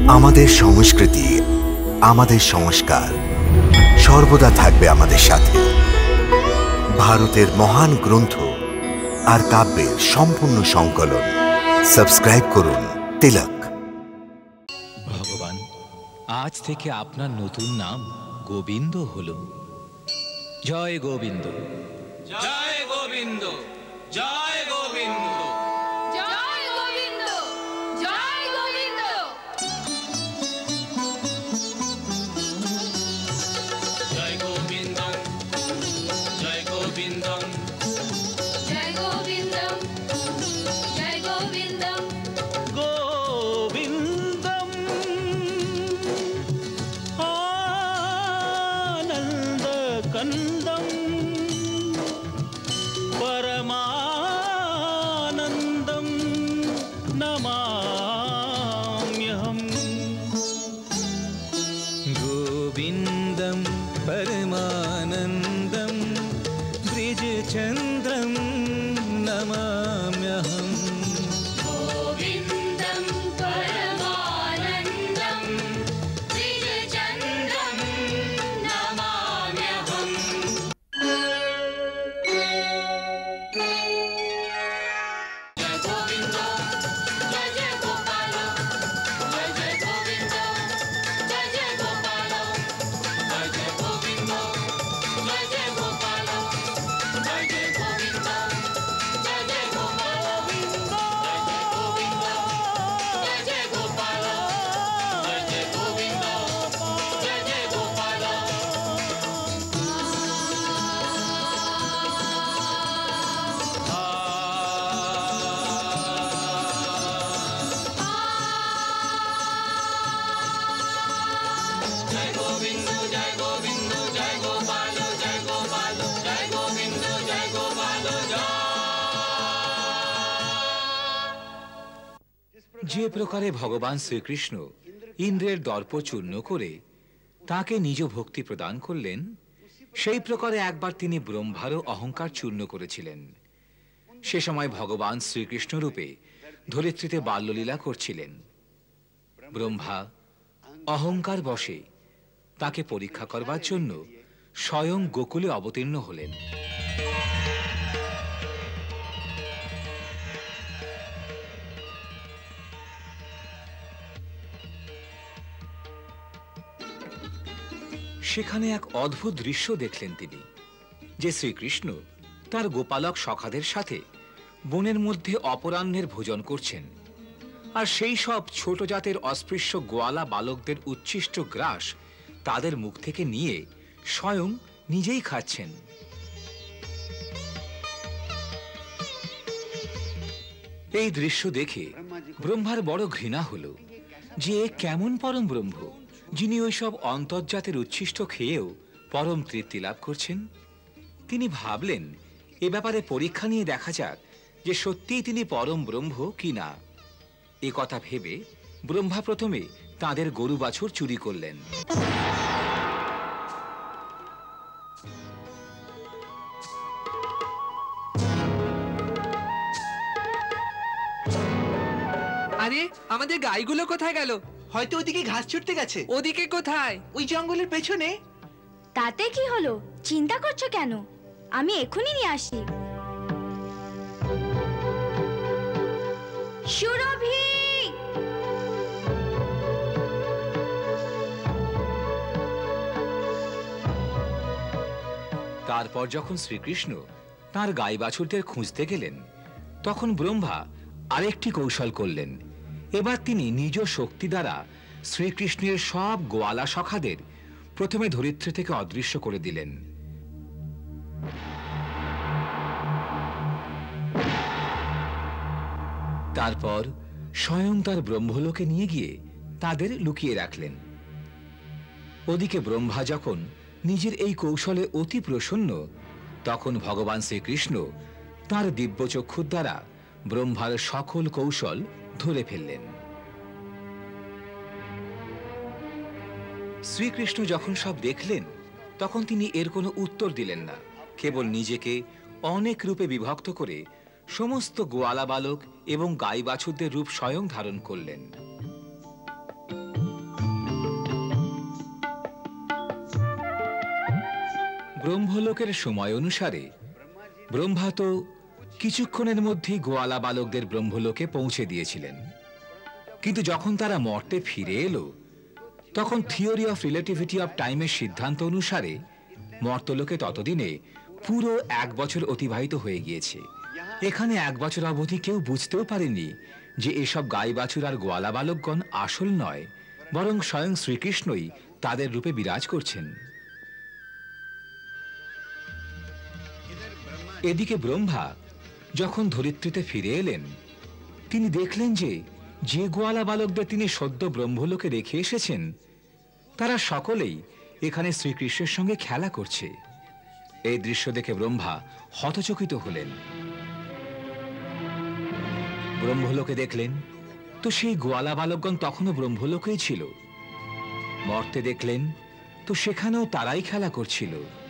আমাদের সংস্কৃতি, আমাদের সংস্কার সর্বদা থাকবে আমাদের সাথে। ভারতের মহান গ্রন্থ আর কাব্যের সম্পূর্ণ সংকলন। সাবস্ক্রাইব করুন তিলক। ভগবান, আজ থেকে আপনার নতুন নাম গোবিন্দ হলো। জয় গোবিন্দ, জয় গোবিন্দ, জয় গোবিন্দ, জয় গোবিন্দ, জয় গোবিন্দ। জয় গোবিন্দ, জয় গোবিন্দ, জয় গোবিন্দ, জয় গোবিন্দ। গোবিন্দম আনন্দ কন্দম परमानंदम नमाम्यहम्। गोविंदम परमानंदम ब्रिजचंद्रम नमाम्यहम्। गोविन्दं परमानन्दं द्विजचन्द्रं नमाम्यहम्। जय गोविन्द, जय जय गोपाल, जय जय गोविन्द, जय जय गोपाल, जय जय गोविन्द, जय जय गोपाल, जय जय गोविन्द, जय जय गोपाल, जय जय गोविन्द, जय जय गोपाल, जय जय गोविन्द, जय गोविन्द, जय गोविन्द, जय गोपाल, जय गोपाल, जय गोविन्द, जय गोपाल, जय। যে প্রকারে ভগবান শ্রীকৃষ্ণ ইন্দ্রের দর্প চূর্ণ করে তাকে নিজ ভক্তি প্রদান করলেন, সেই প্রকারে একবার তিনি ব্রহ্মারও অহংকার চূর্ণ করেছিলেন। সে সময় ভগবান শ্রীকৃষ্ণ রূপে ধরিত্রীতে বাল্যলীলা করছিলেন। ব্রহ্মা অহংকার বশে তাকে পরীক্ষা করবার জন্য স্বয়ং গোকুলে অবতীর্ণ হলেন। সেখানে এক অদ্ভুত দৃশ্য দেখলেন তিনি, যে শ্রীকৃষ্ণ তার গোপালক সখাদের সাথে বনের মধ্যে অপরাহ্নের ভোজন করছেন, আর সেই সব ছোট জাতের অস্পৃশ্য গোয়ালা বালকদের উচ্ছিষ্ট গ্রাস তাদের মুখ থেকে নিয়ে স্বয়ং নিজেই খাচ্ছেন। এই দৃশ্য দেখে ব্রহ্মার বড় ঘৃণা হলো, যে এ কেমন পরম ব্রহ্ম, যিনি ওইসব অন্তর্জাতের উচ্ছিষ্ট খেয়েও পরম তৃপ্তি লাভ করছেন। তিনি ভাবলেন, এ ব্যাপারে পরীক্ষা নিয়ে দেখা যাক যে সত্যিই তিনি পরম ব্রহ্ম কি না। এ কথা ভেবে ব্রহ্মা প্রথমে তাদের গরু বাছুর চুরি করলেন। আরে আমাদের গাইগুলো কোথায় গেল? হয়তো ওদিকে ঘাস ছুটতে গেছে। ওদিকে কোথায়? ওই জঙ্গলের পেছনে। তাতে কি হলো? চিন্তা করছো কেন? আমি এখনই নিয়ে আসি। সুরভি! তারপর যখন শ্রীকৃষ্ণ তার গাই বাছুরদের খুঁজতে গেলেন, তখন ব্রহ্মা আরেকটি কৌশল করলেন। এবার তিনি নিজ শক্তি দ্বারা শ্রীকৃষ্ণের সব গোয়ালা সখাদের প্রথমে ধরিত্রী থেকে অদৃশ্য করে দিলেন। তারপর স্বয়ং তার ব্রহ্মলোকে নিয়ে গিয়ে তাদের লুকিয়ে রাখলেন। ওদিকে ব্রহ্মা যখন নিজের এই কৌশলে অতি প্রসন্ন, তখন ভগবান শ্রীকৃষ্ণ তার দিব্যচক্ষুর দ্বারা ব্রহ্মার সকল কৌশল ধরে ফেললেন। শ্রীকৃষ্ণ যখন সব দেখলেন, তখন তিনি এর কোনো উত্তর দিলেন না, কেবল নিজেকে অনেক রূপে বিভক্ত করে সমস্ত গোয়ালা বালক এবং গাই বাছুরদের রূপ স্বয়ং ধারণ করলেন। ব্রহ্মলোকের সময় অনুসারে ব্রহ্মা তো কিছুক্ষণের মধ্যেই গোয়ালা বালকদের ব্রহ্মলোকে পৌঁছে দিয়েছিলেন, কিন্তু যখন তারা মর্তে ফিরে এলো তখন থিওরি অফ রিলেটিভিটি অফ টাইমের সিদ্ধান্ত অনুসারে মর্তলোকে ততদিনে পুরো 1 বছর অতিবাহিত হয়ে গিয়েছে। এখানে 1 বছর অবধি কেউ বুঝতেও পারেনি যে এসব গাই বাছুর আর গোয়ালা বালকগণ আসল নয়, বরং স্বয়ং শ্রীকৃষ্ণই তাদের রূপে বিরাজ করছেন। এদিকে ব্রহ্মা যখন ধরিত্রীতে ফিরে এলেন, তিনি দেখলেন যে গোয়ালা বালকদের তিনি সদ্য ব্রহ্মলোকে রেখে এসেছেন তারা সকলেই এখানে শ্রীকৃষ্ণের সঙ্গে খেলা করছে। এই দৃশ্য দেখে ব্রহ্মা হতচকিত হলেন। ব্রহ্মলোকে দেখলেন তো সেই গোয়ালা বালকগণ তখনও ব্রহ্মলোকেই ছিল। মর্তে দেখলেন তো সেখানেও তারাই খেলা করছিল।